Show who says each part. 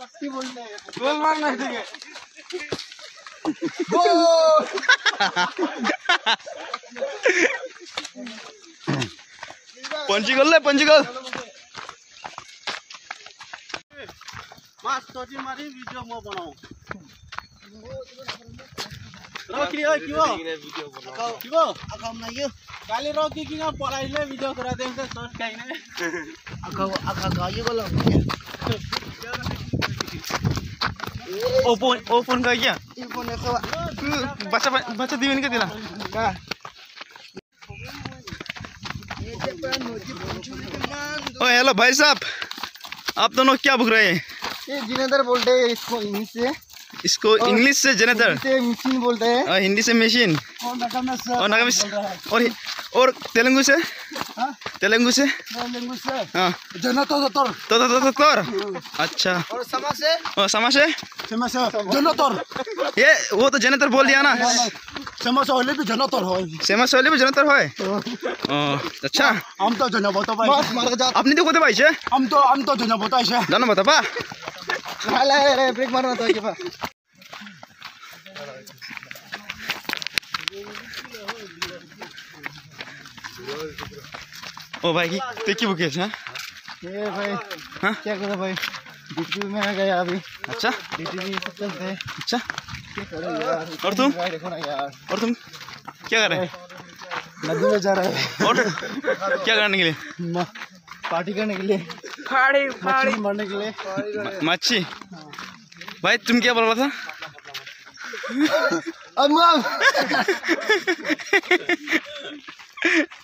Speaker 1: गोल मारना है, ठीक है।
Speaker 2: पंची गोल ले, पंची गोल।
Speaker 1: मास तोजी मारी वीडियो मो बनाओ। रोकी हो क्यों? क्यों?
Speaker 3: Akam na yo.
Speaker 1: काली रोकी की ना पढ़ाई ले वीडियो करा देंगे सोच कहीं ने।
Speaker 3: Akak yo kalau.
Speaker 2: ओपन का क्या?
Speaker 3: Iphone na kawa.
Speaker 2: बच्चा दीवन के दिला।
Speaker 3: Ka. Ye japan moji punchuli ke man.
Speaker 2: ओ हेलो भाई साहब, आप दोनों क्या भुग रहे हैं?
Speaker 3: ये जिनेंद्र बोलते हैं इसको इंग्लिश से।
Speaker 2: इसको इंग्लिश से जनरेटर
Speaker 3: से मशीन बोलते हैं।
Speaker 2: और हिंदी से मशीन
Speaker 3: और नगम से।
Speaker 2: और नगम और तेलुगु से?
Speaker 3: हाँ?
Speaker 2: तेलुगु से?
Speaker 3: तेलुगु से।
Speaker 2: हाँ।
Speaker 3: जनतर
Speaker 2: तोर। अच्छा।
Speaker 3: और समा से?
Speaker 2: और समा से?
Speaker 3: समा से जनतर।
Speaker 2: ये वो तो जनरेटर बोल दिया ना।
Speaker 3: समा से वाले भी जनतर है।
Speaker 2: सेमा सोले भी जनरेटर है। अच्छा।
Speaker 3: हम तो जन बता भाई।
Speaker 2: आपने तो कोते भाई से?
Speaker 3: हम तो जन बता ऐसे।
Speaker 2: जानो बता पा।
Speaker 3: ले ब्रेक मारना था क्या?
Speaker 2: ओ भाई ते की बुके है?
Speaker 3: ये भाई
Speaker 2: हाँ?
Speaker 3: क्या करो भाई, ड्यूटी में आ गया अभी।
Speaker 2: अच्छा।
Speaker 3: ड्यूटी भी सब चलते हैं।
Speaker 2: अच्छा।
Speaker 3: क्या करो यार।
Speaker 2: और तुम?
Speaker 3: देखो ना यार।
Speaker 2: और तुम क्या कर रहे हैं?
Speaker 3: नदी में जा रहे हैं।
Speaker 2: और क्या करने के लिए?
Speaker 3: पार्टी करने के लिए। मछली मारने के लिए।
Speaker 2: मच्छी। भाई तुम क्या बोल रहा था?
Speaker 3: अब